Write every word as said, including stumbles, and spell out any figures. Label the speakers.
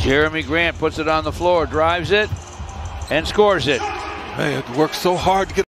Speaker 1: Jerami Grant puts it on the floor, drives it, and scores it.
Speaker 2: Man, it worked so hard to get